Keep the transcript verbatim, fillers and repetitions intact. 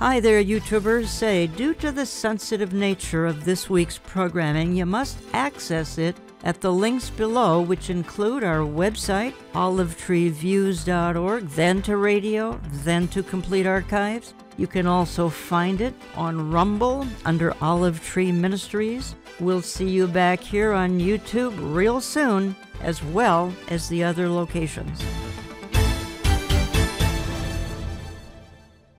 Hi there, YouTubers. Say, due to the sensitive nature of this week's programming, you must access it at the links below, which include our website, olive tree views dot org, then to radio, then to complete archives. You can also find it on Rumble under Olive Tree Ministries. We'll see you back here on YouTube real soon, as well as the other locations.